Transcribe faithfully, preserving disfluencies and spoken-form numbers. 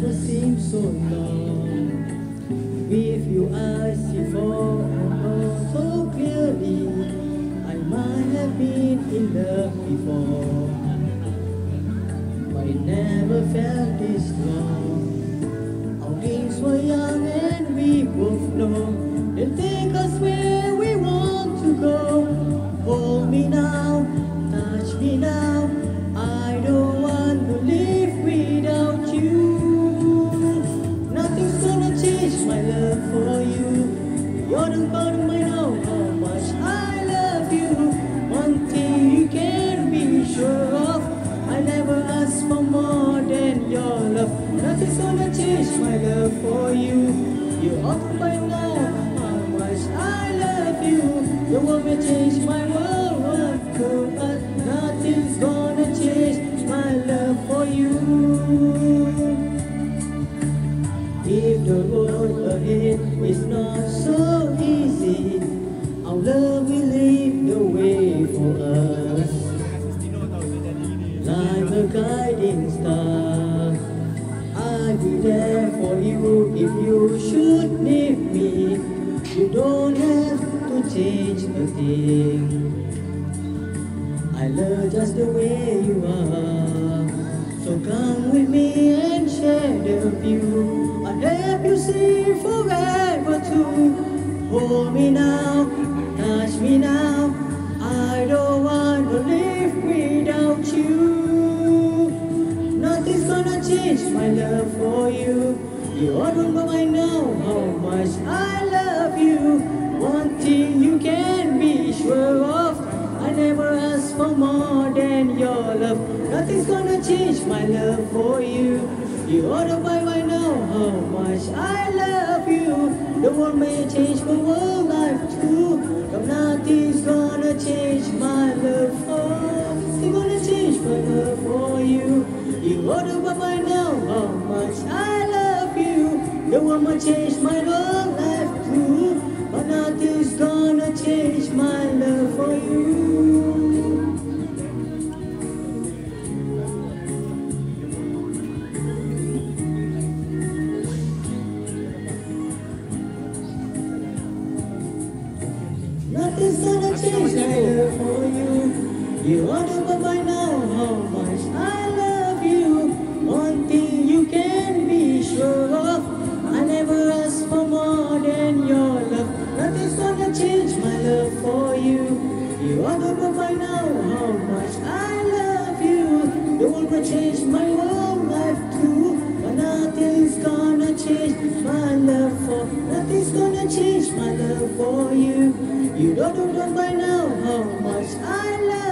what seems so long. With your eyes you fall so clearly, I might have been in love before, but it never felt this long. Our dreams were young and we both know they'll take us where we want to go. Hold me now, touch me now, I don't want to live without you. Nothing's gonna change my love for you. You're the bottom, I know how much I love you. One thing you can be sure of, I never ask for more than your love. Nothing's gonna change my love for you. You ought to by now how much I love you. The world may change, my world won't go, but nothing's gonna change my love for you. If the road ahead is not so easy, our love will lead the way for us. Like a guiding star, I'll be there for you if you should need me. You don't have to change a thing. I love just the way you are. So come with me and share the view. I'll help you see forever too. Hold me now, touch me now, I don't want to live without you. Nothing's gonna change my love for you. You ought to know I know how much I love you. One thing you can be sure of, I never ask for more than your love. Nothing's gonna change my love for you. You ought to by I know how much I love you. The world may change, but world life too. But nothing's gonna change my love for you. Nothing's gonna change my love for you. You ought to by I know how much I love you. The world may change, my world life too. But nothing's gonna change my love for you. Nothing's gonna change my love for you. You ought to know by now how much I love you. One thing you can be sure of, I never ask for more than your love. Nothing's gonna change my love for you. You ought to know by now how much I love you. The world will change, my whole life too. But nothing's gonna change my love for. Nothing's gonna change my love for you. You don't know by now how much I love you.